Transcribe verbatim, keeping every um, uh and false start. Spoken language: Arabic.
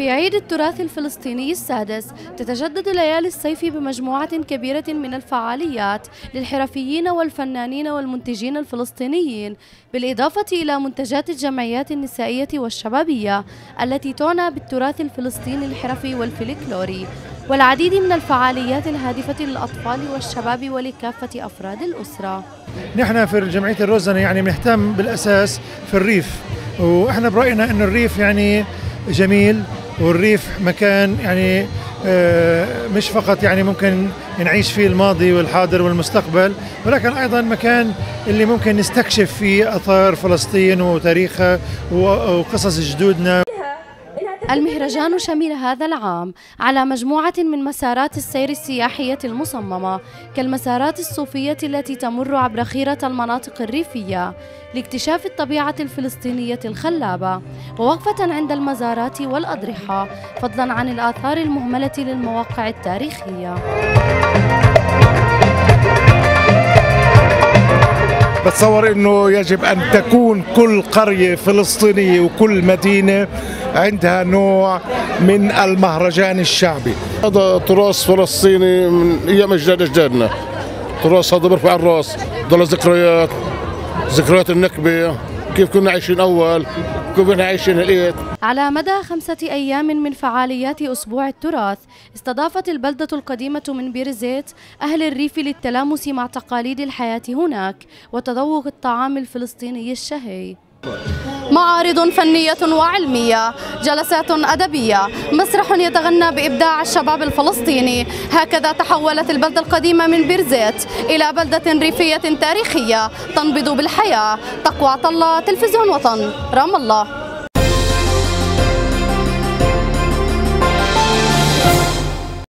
في عيد التراث الفلسطيني السادس تتجدد ليالي الصيف بمجموعة كبيرة من الفعاليات للحرفيين والفنانين والمنتجين الفلسطينيين، بالإضافة إلى منتجات الجمعيات النسائية والشبابية التي تعنى بالتراث الفلسطيني الحرفي والفلكلوري، والعديد من الفعاليات الهادفة للأطفال والشباب ولكافة أفراد الأسرة. نحن في جمعية الروزنة يعني بنهتم بالأساس في الريف، وإحنا برأينا إنه الريف يعني جميل، والريف مكان يعني مش فقط يعني ممكن نعيش فيه الماضي والحاضر والمستقبل، ولكن أيضا مكان اللي ممكن نستكشف فيه آثار فلسطين وتاريخها وقصص جدودنا. المهرجان شمل هذا العام على مجموعة من مسارات السير السياحية المصممة، كالمسارات الصوفية التي تمر عبر خيرة المناطق الريفية لاكتشاف الطبيعة الفلسطينية الخلابة، ووقفة عند المزارات والأضرحة، فضلا عن الآثار المهملة للمواقع التاريخية. بتصور انه يجب ان تكون كل قرية فلسطينية وكل مدينة عندها نوع من المهرجان الشعبي. هذا تراث فلسطيني من ايام اجداد اجدادنا، تراث هذا بيرفع الراس، ضل ذكريات ذكريات النكبة، كيف كنا عايشين اول، كيف كنا عايشين الإيد. على مدى خمسة أيام من فعاليات أسبوع التراث، استضافت البلدة القديمة من بير زيت أهل الريف للتلامس مع تقاليد الحياة هناك وتذوق الطعام الفلسطيني الشهي. معارض فنية وعلمية، جلسات أدبية، مسرح يتغنى بإبداع الشباب الفلسطيني. هكذا تحولت البلدة القديمة من بير زيت إلى بلدة ريفية تاريخية تنبض بالحياة. تقوى طلة، تلفزيون وطن، رام الله.